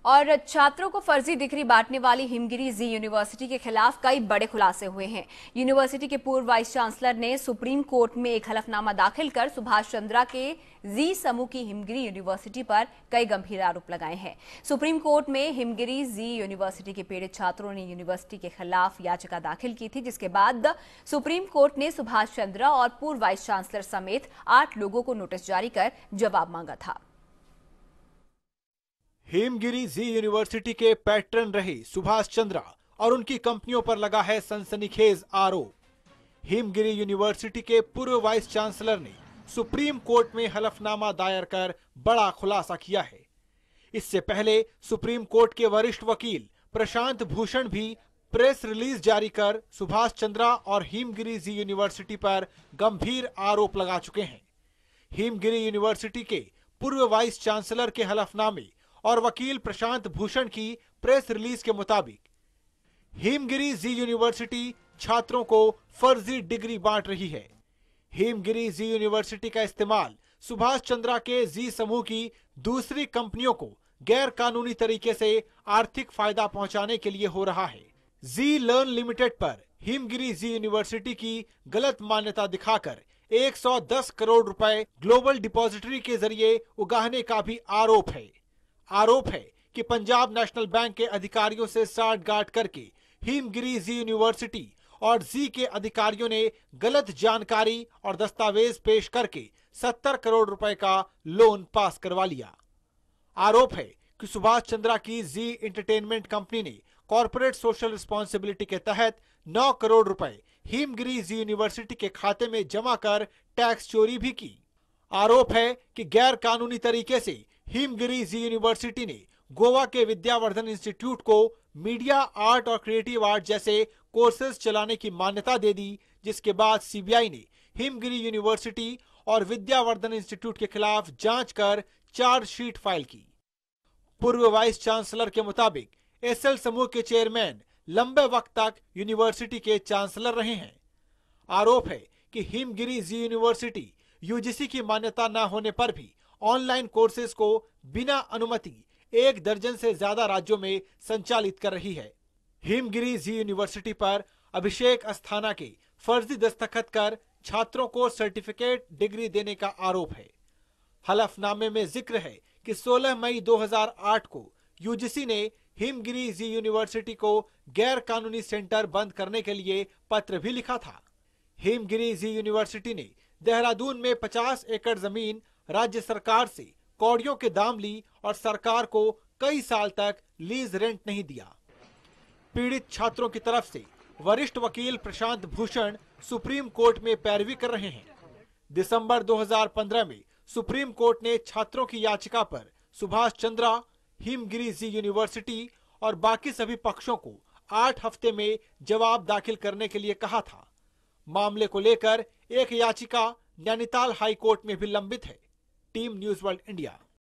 और छात्रों को फर्जी डिग्री बांटने वाली हिमगिरी जी यूनिवर्सिटी के खिलाफ कई बड़े खुलासे हुए हैं। यूनिवर्सिटी के पूर्व वाइस चांसलर ने सुप्रीम कोर्ट में एक हलफनामा दाखिल कर सुभाष चंद्रा के जी समूह की हिमगिरी यूनिवर्सिटी पर कई गंभीर आरोप लगाए हैं। सुप्रीम कोर्ट में हिमगिरी जी यूनिवर्सिटी के पीड़ित छात्रों ने यूनिवर्सिटी के खिलाफ याचिका दाखिल की थी, जिसके बाद सुप्रीम कोर्ट ने सुभाष चंद्रा और पूर्व वाइस चांसलर समेत 8 लोगों को नोटिस जारी कर जवाब मांगा था। हिमगिरी जी यूनिवर्सिटी के पैट्रन रहे सुभाष चंद्रा और उनकी कंपनियों पर लगा है सनसनीखेज आरोप। हिमगिरी यूनिवर्सिटी के पूर्व वाइस चांसलर ने सुप्रीम कोर्ट में हलफनामा दायर कर बड़ा खुलासा किया है। इससे पहले सुप्रीम कोर्ट के वरिष्ठ वकील प्रशांत भूषण भी प्रेस रिलीज जारी कर सुभाष चंद्रा और हिमगिरी जी यूनिवर्सिटी पर गंभीर आरोप लगा चुके हैं। हिमगिरी यूनिवर्सिटी के पूर्व वाइस चांसलर के हलफनामे और वकील प्रशांत भूषण की प्रेस रिलीज के मुताबिक हिमगिरी जी यूनिवर्सिटी छात्रों को फर्जी डिग्री बांट रही है। हिमगिरी जी यूनिवर्सिटी का इस्तेमाल सुभाष चंद्रा के जी समूह की दूसरी कंपनियों को गैर कानूनी तरीके से आर्थिक फायदा पहुंचाने के लिए हो रहा है। जी लर्न लिमिटेड पर हिमगिरी जी यूनिवर्सिटी की गलत मान्यता दिखाकर 110 करोड़ रुपए ग्लोबल डिपॉजिटरी के जरिए उगाहने का भी आरोप है। आरोप है कि पंजाब नेशनल बैंक के अधिकारियों से साठगांठ करके हिमगिरी जी यूनिवर्सिटी और जी के अधिकारियों ने गलत जानकारी और दस्तावेज पेश करके 70 करोड़ रुपए का लोन पास करवा लिया। आरोप है कि सुभाष चंद्रा की जी एंटरटेनमेंट कंपनी ने कॉर्पोरेट सोशल रिस्पॉन्सिबिलिटी के तहत 9 करोड़ रुपए हिमगिरी जी यूनिवर्सिटी के खाते में जमा कर टैक्स चोरी भी की। आरोप है कि गैर कानूनी तरीके से हिमगिरी जी यूनिवर्सिटी ने गोवा के विद्यावर्धन इंस्टीट्यूट को मीडिया, आर्ट और क्रिएटिव आर्ट जैसे कोर्सेज चलाने की मान्यता दे दी, जिसके बाद सीबीआई ने हिमगिरी यूनिवर्सिटी और विद्यावर्धन इंस्टीट्यूट के खिलाफ जांच कर चार्जशीट फाइल की। पूर्व वाइस चांसलर के मुताबिक एसएल समूह के चेयरमैन लंबे वक्त तक यूनिवर्सिटी के चांसलर रहे हैं। आरोप है कि हिमगिरी जी यूनिवर्सिटी यूजीसी की मान्यता न होने पर भी ऑनलाइन कोर्सेज को बिना अनुमति 1 दर्जन से ज्यादा राज्यों में संचालित कर रही है। हिमगिरी जी यूनिवर्सिटी पर अभिषेक अस्थाना के फर्जी दस्तखत कर छात्रों को सर्टिफिकेट डिग्री देने का आरोप है। हलफनामे में जिक्र है कि 16 मई 2008 को यूजीसी ने हिमगिरी जी यूनिवर्सिटी को गैर कानूनी सेंटर बंद करने के लिए पत्र भी लिखा था। हिमगिरी जी यूनिवर्सिटी ने देहरादून में 50 एकड़ जमीन राज्य सरकार से कौड़ियों के दाम ली और सरकार को कई साल तक लीज रेंट नहीं दिया। पीड़ित छात्रों की तरफ से वरिष्ठ वकील प्रशांत भूषण सुप्रीम कोर्ट में पैरवी कर रहे हैं। दिसंबर 2015 में सुप्रीम कोर्ट ने छात्रों की याचिका पर सुभाष चंद्रा, हिमगिरी जी यूनिवर्सिटी और बाकी सभी पक्षों को 8 हफ्ते में जवाब दाखिल करने के लिए कहा था। मामले को लेकर एक याचिका नैनीताल हाई कोर्ट में भी लंबित है। Team news world India.